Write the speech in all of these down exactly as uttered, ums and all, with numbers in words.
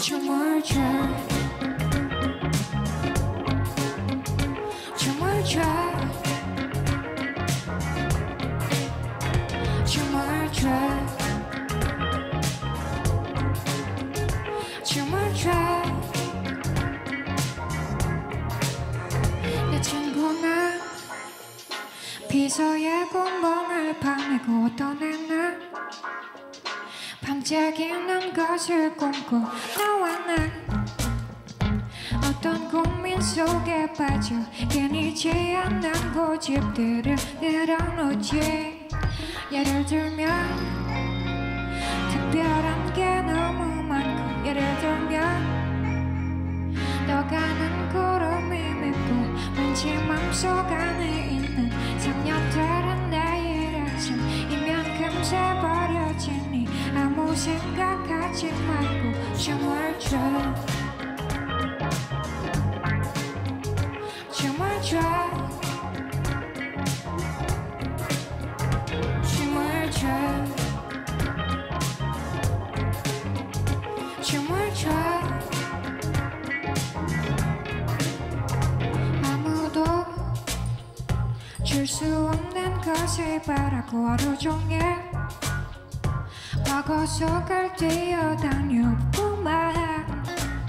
춤을 춰 춤을 춰 춤을 춰 춤을 춰 내 친구는 비서의 공범을 파내고 떠내나 반짝이는 것을 꿈꿔 너와 나 어떤 고민 속에 빠져 괜히 제안한 고집들을 늘어놓지. 예를 들면 특별한 게 너무 많고, 예를 들면 떠가는 구름이 맺고 왠지 맘속 안에 있는 상념들은 내일 아침이면 금세 버려지니 아무 생각하지 말고 춤을 춰 춤을 춰 춤을 춰 춤을 춰 아무도 줄 수 없는 것을 바라고 하루 종일 과거 속을 뛰어다녔구만.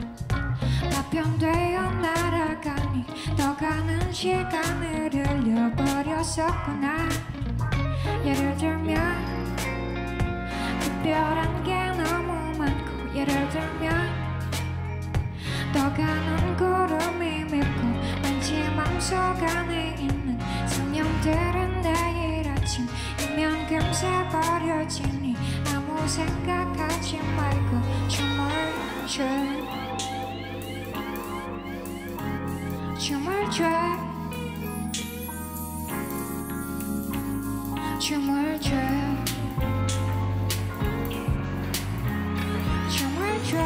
파편되어 날아가니 떠가는 시간을 흘려버렸었구나. 예를 들면 특별한 게 너무 많고, 예를 들면 떠가는 구름이 맺고 왠지 맘속 안에 있는 상념들은 내일 아침이면 금세 버려지니 아무 생각하지 말고 춤을 춰 춤을 춰 춤을 춰 춤을 춰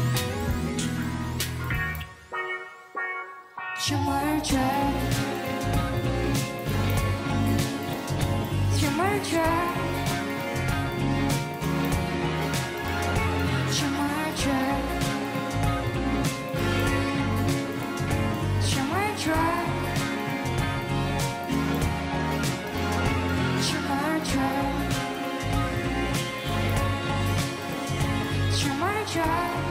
춤을 춰 춤을 춰 춤을 춰 춤을 춰 춤을 춰 춤을 춰